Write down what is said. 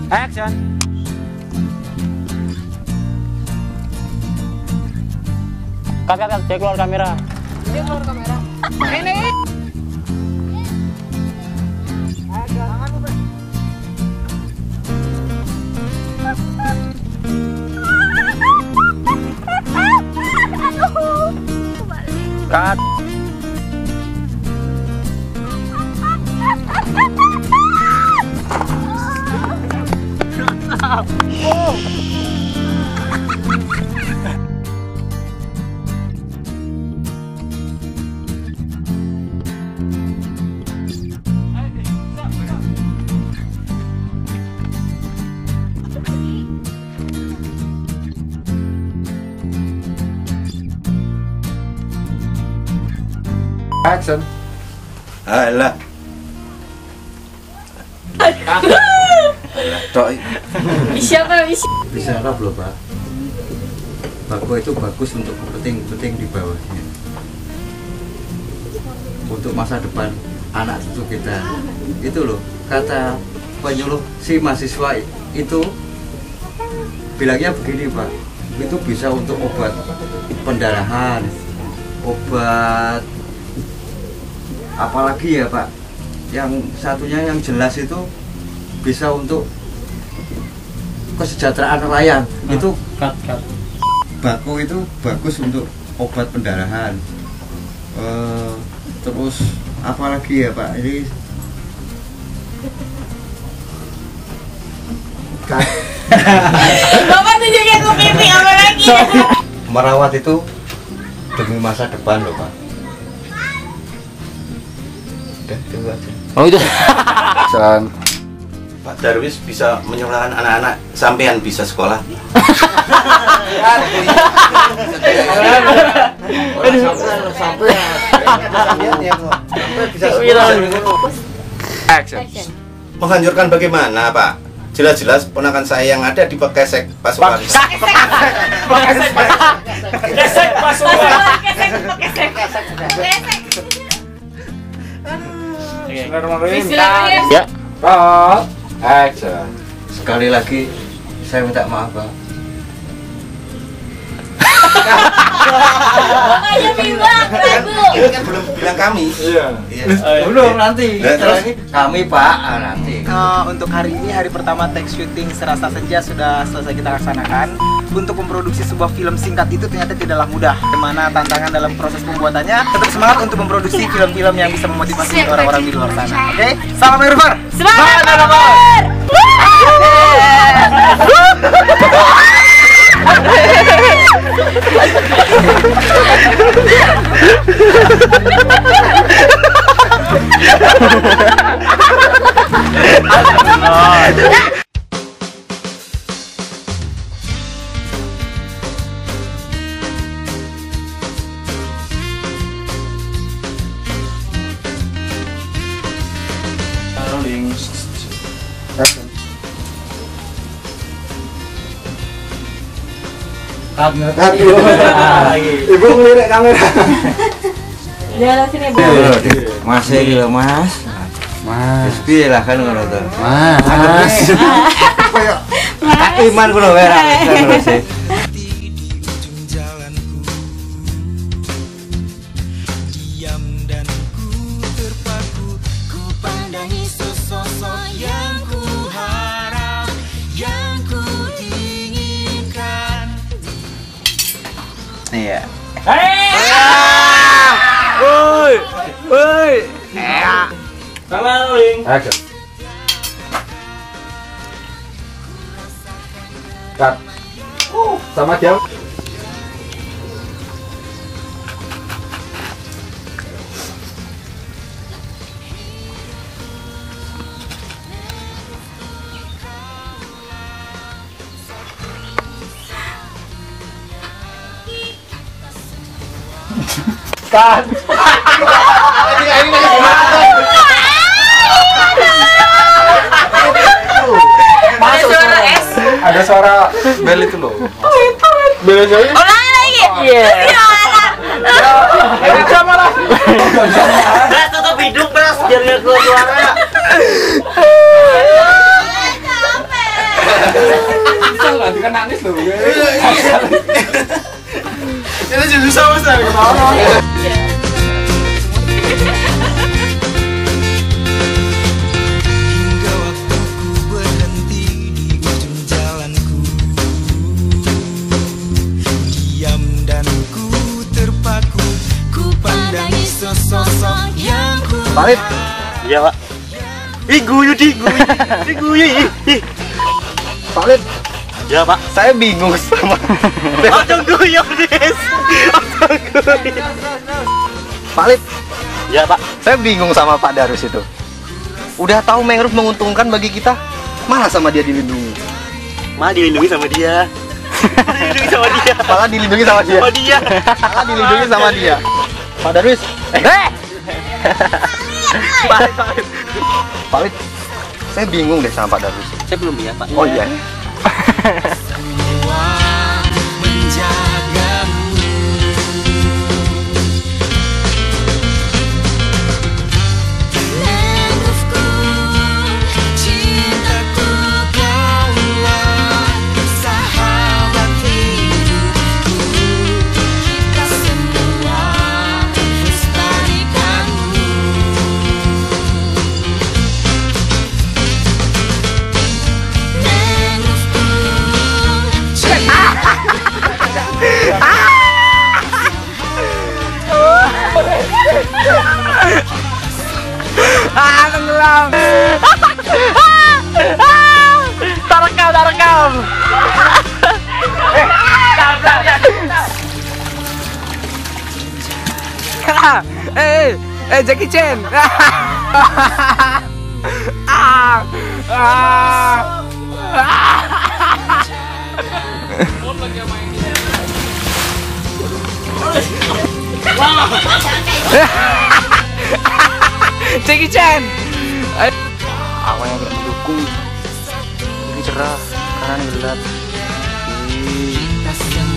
Action. Cut, dia keluar kamera. Ini. Cut. Action. Alah. Tok. Siapa Bisa Arab loh Pak. Bako itu bagus untuk peting di bawahnya. Untuk masa depan anak cucu kita. Itu loh kata penyuluh si mahasiswa itu bilangnya begini Pak. Itu bisa untuk obat pendarahan, obat apalagi ya Pak. Yang satunya yang jelas itu bisa untuk kesejahteraan nelayan. Itu bako itu bagus untuk obat pendarahan. Terus apalagi ya Pak, ini Bapak tunjukin ke pipi apa lagi? merawat itu demi masa depan loh Pak. Udah, itu aja. Oh itu. Pak Darwis bisa menyuarakan anak-anak sampean bisa sekolah. Action. Menghancurkan bagaimana Pak? Jelas-jelas ponakan saya yang ada di Bekesek pasukan. Kesek pasukan. Ya. Cut. Action. Sekali lagi saya minta maaf Pak. Makanya bilang lagu. Ini kan belum bilang kami. Iya. Belum nanti. Nah, terus? Ini kami Pak nanti. Untuk hari ini, hari pertama take syuting Serasa Senja sudah selesai kita laksanakan. Untuk memproduksi sebuah film singkat itu ternyata tidaklah mudah. Bagaimana tantangan dalam proses pembuatannya? Tetap semangat untuk memproduksi film-film yang bisa memotivasi orang-orang di luar sana. Oke? Salam River. Semangat River. Rolling. Action. Ibu ngelirik kamera. Jalan sini Bu. Mas iki lho Mas. Mas. Piye lah kan ngono to. Mas. Kayak Kak Iman kulo wae ra terus. Iya. Woi. Kamera rolling. Action. Cut. Sama jam. Cut. Ada suara bel itu loh. Bel aja. Ulang lagi. Iya. Ini kamera. Beras tutup hidung beras biar nggak keluar suara. Bisa lah, kan nangis loh. Itu juga susah mas, ketawa. Hingga waktuku berhenti di ujung jalanku, diam dan ku terpaku, ku pandangi sosok yang ku. Balik. Iya, Pak. Ih, guyu. Balik. Iya, Pak. Saya bingung sama. Langsung guyu, Des. Balik. Iya, Pak. Saya bingung sama Pak Darus itu. Udah tahu mangrove menguntungkan bagi kita, malah sama dia dilindungi. Malah dilindungi sama dia. Malah dilindungi sama dia. Sama dia. Malah dilindungi sama dia. Pak Darus. Balik. Saya bingung deh sama Pak Darus. Saya belum ya, Pak. Oh iya. Semua menjagamu. Mangroveku, cintaku, kaulah sahabat hidupku. Kita semua lestarikanmu. Tenggelam. Tarekam. Jackie Chan. Jackie Chan. Awalnya agak mendukung. Ini cerah, kanan gelap.